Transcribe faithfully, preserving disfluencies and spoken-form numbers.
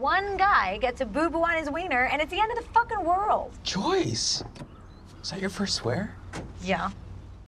one guy gets a boo-boo on his wiener, and it's the end of the fucking world. Joyce, is that your first swear? Yeah.